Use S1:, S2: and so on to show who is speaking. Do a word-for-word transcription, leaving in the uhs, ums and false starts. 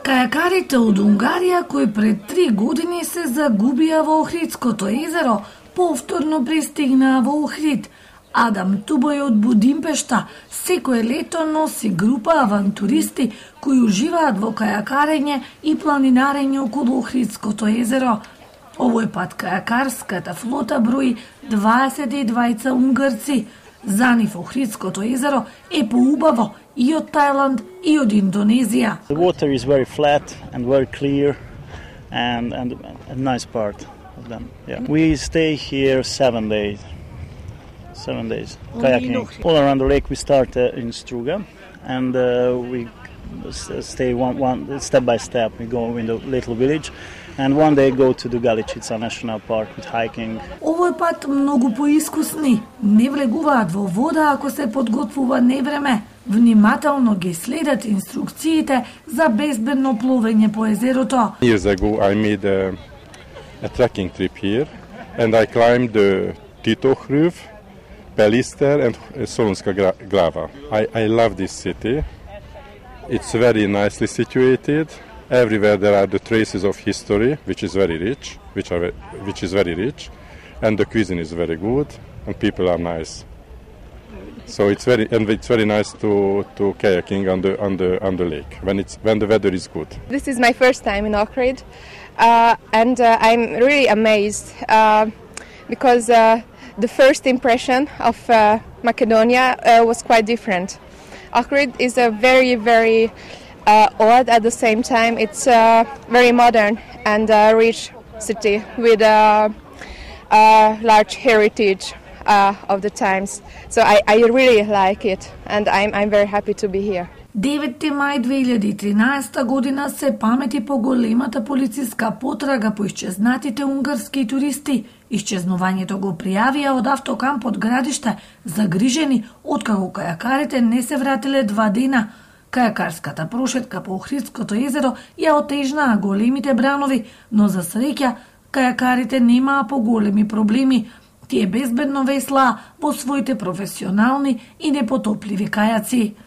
S1: Кајакарите од Унгарија кои пред три години се загубија во Охридското езеро, повторно пристигнаа во Охрид. Адам Тубој од Будимпешта секое лето носи група авантуристи кои уживаат во кајакарење и планинарење околу Охридското езеро. Овој пат кајакарската флота брои дваесет и двајца унгарци. За нив Охридското езеро е поубаво и од Тајланд и од Индонезија.
S2: The water is very flat and very clear and and a nice part of them. Yeah. We stay here seven days. Seven days kayaking all around the lake. We start uh, in Struga and uh, we stay one one step by step. We go in the little village. And one day go to the Galičica National Park with hiking.
S1: Овој пат многу поискусни не влегуваат во вода ако се подготвува невреме. Внимателно ги следат инструкциите за безбедно пловење по езерото.
S3: Years ago I made a, a trekking trip here and I climbed the Titohruv, Pelister and Solunska Glava. I, I love this city. It's very nicely situated. Everywhere there are the traces of history, which is very rich, which are which is very rich, and the cuisine is very good, and people are nice. So it's very and it's very nice to to kayaking on the on the on the lake when it's when the weather is good.
S4: This is my first time in Ohrid, uh, and uh, I'm really amazed uh, because uh, the first impression of uh, Macedonia uh, was quite different. Ohrid is a very very Uh, old at the same time. It's a very modern and uh, rich city with a, a large heritage uh, of the times. So I, I really like it and I'm, I'm very happy to be here.
S1: деветти мај две илјади и тринаесета година се памети по големата полициска потрага по исчезнатите унгарски туристи. Исчезнувањето го пријавија од автокампот Градиште, загрижени откако кајакарите не се вратиле два дена. Кајакарската прошетка по Охридското езеро ја отежнаа големите бранови, но за среќа кајакарите немаа поголеми проблеми. Тие безбедно веслаа во своите професионални и непотопливи кајаци.